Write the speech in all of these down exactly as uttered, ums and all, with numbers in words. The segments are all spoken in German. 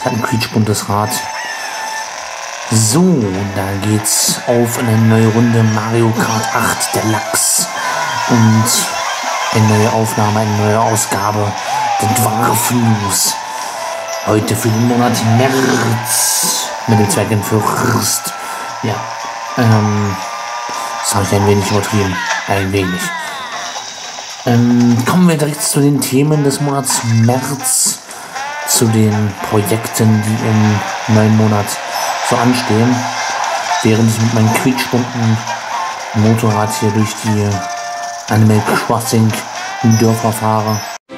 hat ein quietschbuntes Rad. So, da geht's auf eine neue Runde Mario Kart acht Deluxe. Und eine neue Aufnahme, eine neue Ausgabe. Den Dwarf News. Heute für den Monat März. Mit dem Zwecken für Rst. Ja, ähm, das habe ich ein wenig übertrieben. Ein wenig. Ähm, kommen wir direkt zu den Themen des Monats März. Zu den Projekten, die im neuen Monat so anstehen. Während ich mit meinem quietschbunten Motorrad hier durch die Animal Crossing Dörfer fahre.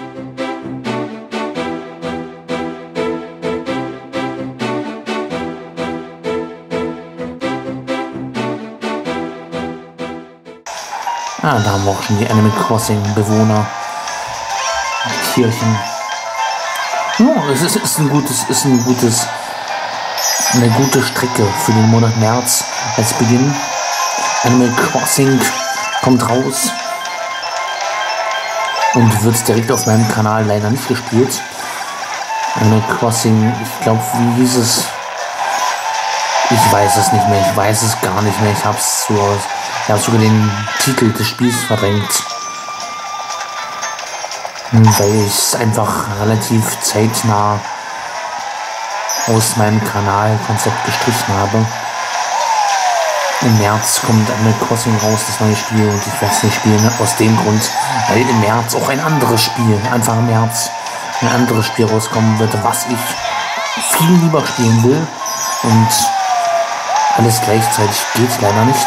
Ah, da haben wir auch schon die Animal Crossing Bewohner. Tierchen. Ja, es ist, ist ein gutes, ist ein gutes, eine gute Strecke für den Monat März als Beginn. Animal Crossing kommt raus und wird direkt auf meinem Kanal leider nicht gespielt. Animal Crossing, ich glaube, wie hieß es? Ich weiß es nicht mehr, ich weiß es gar nicht mehr. Ich habe es so, ich habe sogar den Titel des Spiels verdrängt, weil ich es einfach relativ zeitnah aus meinem Kanalkonzept gestrichen habe. Im März kommt Animal Crossing raus, das neue Spiel, und ich werde es nicht spielen, aus dem Grund, weil im März auch ein anderes Spiel, Anfang März, ein anderes Spiel rauskommen wird, was ich viel lieber spielen will, und alles gleichzeitig geht leider nicht.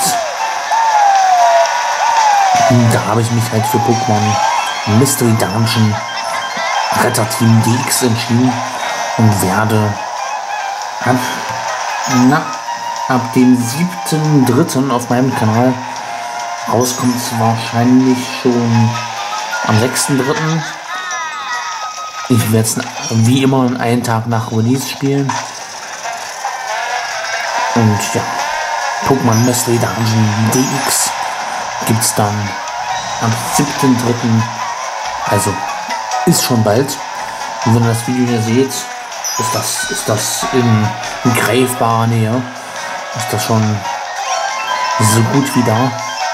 Und da habe ich mich halt für Pokémon Mystery Dungeon Retterteam D X entschieden und werde ab, na, ab dem siebten dritten auf meinem Kanal rauskommt es wahrscheinlich schon am sechsten dritten Ich werde es wie immer einen Tag nach Release spielen. Und ja, Pokémon Mystery Dungeon D X gibt es dann am siebten dritten Also ist schon bald. Und wenn ihr das Video hier seht, ist das, ist das in, in greifbarer Nähe. Ist das schon so gut wie da.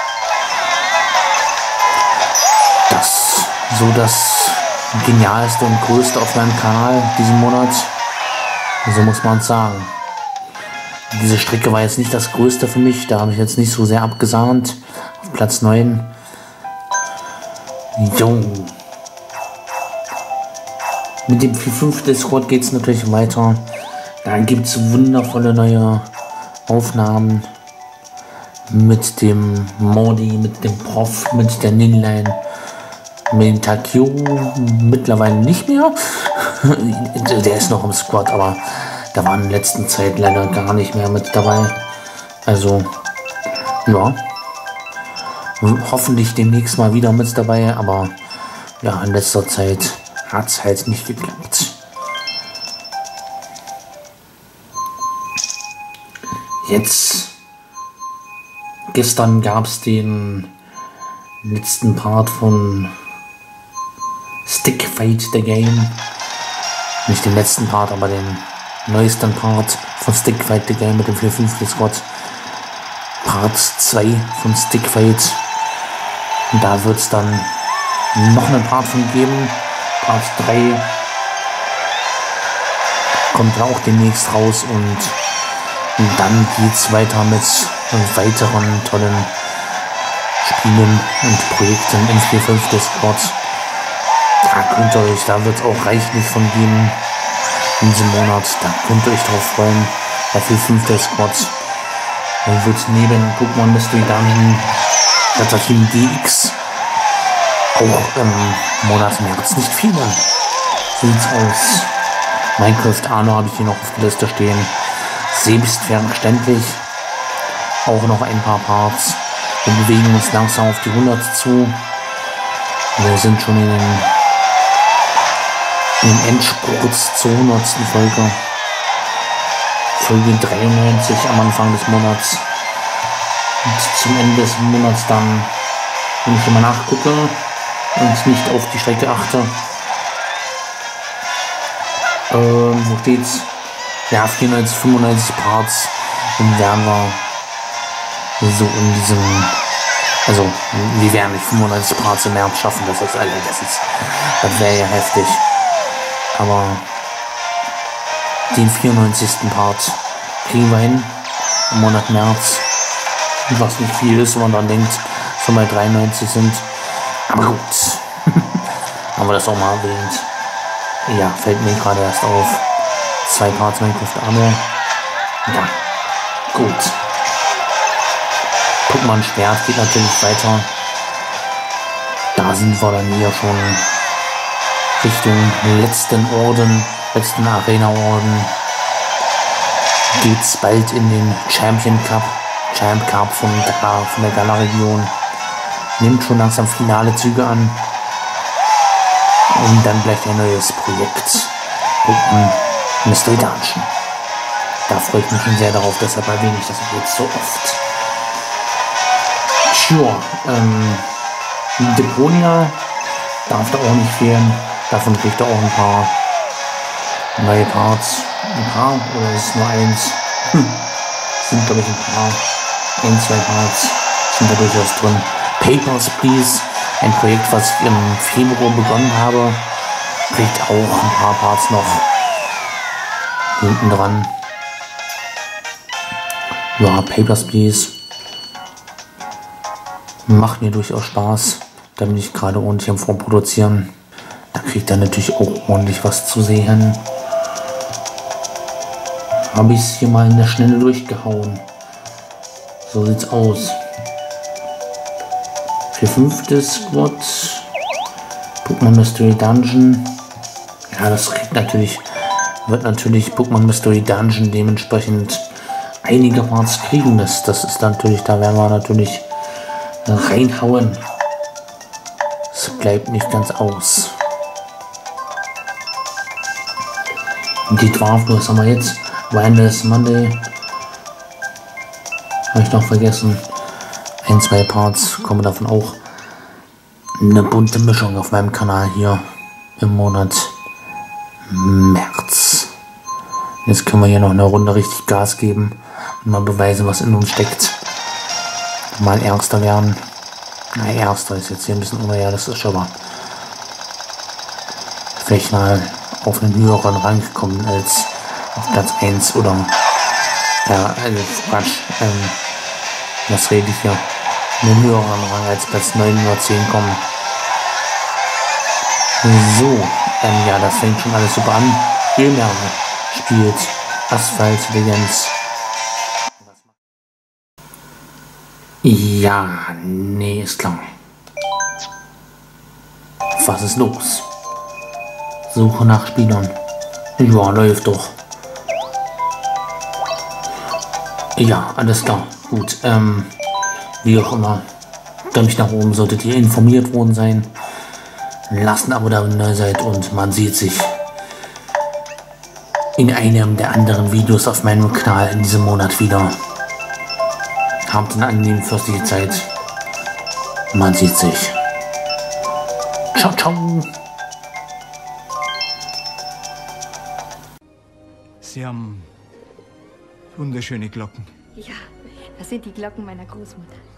Das so das genialste und größte auf meinem Kanal diesen Monat. So muss man es sagen. Diese Strecke war jetzt nicht das größte für mich. Da habe ich jetzt nicht so sehr abgesahnt. Auf Platz neun. Jo. Mit dem vier Punkt fünf Discord geht es natürlich weiter. Da gibt es wundervolle neue Aufnahmen mit dem Mordi, mit dem Prof, mit der Ninline, mit dem Takio mittlerweile nicht mehr. Der ist noch im Squad, aber da war in der letzten Zeit leider gar nicht mehr mit dabei. Also, ja. Hoffentlich demnächst mal wieder mit dabei, aber ja, in letzter Zeit hat es halt nicht geklappt. Jetzt, gestern gab es den letzten Part von Stick Fight the Game. Nicht den letzten Part, aber den neuesten Part von Stick Fight the Game mit dem vier Punkt fünf Discord. Part zwei von Stick Fight. Und da wird es dann noch einen Part von geben. Part drei kommt auch demnächst raus, und, und dann geht es weiter mit weiteren tollen Spielen und Projekten im vier Punkt fünf Discord. Da könnt ihr euch, da wird es auch reichlich von geben in diesem Monat. Da könnt ihr euch drauf freuen. Der vier Punkt fünf Discord. Dann wird neben Pokémon Mystery Dungeon Retterteam D X auch im Monat März nicht viel mehr. So sieht's aus. Minecraft Arno habe ich hier noch auf der Liste stehen. Selbstverständlich auch noch ein paar Parts. Wir bewegen uns langsam auf die hundert zu. Wir sind schon in den, in den Endspurt zur hundertsten Folge. Folge dreiundneunzig am Anfang des Monats. Und zum Ende des Monats dann, wenn ich immer nachgucke und nicht auf die Strecke achte, ähm, wo steht's? ja, vierundneunzig, fünfundneunzig Parts und werden wir so in diesem, also wir werden nicht fünfundneunzig Parts im März schaffen, das ist, Alter, das ist, das wäre ja heftig, aber den vierundneunzigsten Part kriegen wir hin im Monat März, was nicht viel ist, wenn man dann denkt, dass wir mal dreiundneunzig sind, aber gut, haben wir das auch mal erwähnt. Ja, fällt mir gerade erst auf. Zwei Parts Minecraft Armor. Ja, gut. Pokémon Schwert geht natürlich weiter. Da sind wir dann hier schon Richtung letzten Orden, letzten Arena-Orden. Geht's bald in den Champion Cup, Champ Cup von, Gala, von der Gala-Region. Nimmt schon langsam finale Züge an. Und dann gleich ein neues Projekt. Pokémon Mystery Dungeon. Da freue ich mich schon sehr darauf, deshalb erwähne ich das jetzt so oft. Tja, ähm, Deponia darf da auch nicht fehlen. Davon kriegt er auch ein paar neue Parts. Ein paar, oder ist es nur eins? Hm. Sind, glaube ich, ein paar. Ein, zwei Parts sind da durchaus drin. Papers, Please. Ein Projekt, was ich im Februar begonnen habe, kriegt auch ein paar Parts noch hinten dran. Ja, Papers, Please. Macht mir durchaus Spaß. Da bin ich gerade ordentlich am Vorproduzieren. Da kriegt er natürlich auch ordentlich was zu sehen. Habe ich es hier mal in der Schnelle durchgehauen. So sieht's aus. Für fünfte Squad Pokémon Mystery Dungeon. Ja, das kriegt natürlich, wird natürlich Pokémon Mystery Dungeon dementsprechend einige Parts kriegen. Das, das ist natürlich, da werden wir natürlich reinhauen. Es bleibt nicht ganz aus. Und die Dwarf, was haben wir jetzt? Wilderness Monday. Habe ich noch vergessen. Ein, zwei Parts kommen davon auch. Eine bunte Mischung auf meinem Kanal hier im Monat März. Jetzt können wir hier noch eine Runde richtig Gas geben und mal beweisen, was in uns steckt. Mal Erster werden. Na, Erster ist jetzt hier ein bisschen unrealistisch, aber vielleicht mal auf einen höheren Rang kommen als auf Platz eins oder ja, also Quatsch. Ähm, was rede ich hier? Einen höheren Rang als Platz neun oder zehn kommen. So, ähm, ja, das fängt schon alles super an. Ilmer spielt Asphalt Legends. Ja, nee, ist klar. Was ist los? Suche nach Spielern. Ja, läuft doch. Ja, alles klar. Gut, ähm, wie auch immer. Däumchen nach oben solltet ihr informiert worden sein. Lasst ein Abo da, wenn ihr neu seid und man sieht sich in einem der anderen Videos auf meinem Kanal in diesem Monat wieder. Habt eine angenehme fürstliche Zeit. Man sieht sich. Ciao, ciao. Sie haben wunderschöne Glocken. Ja, das sind die Glocken meiner Großmutter.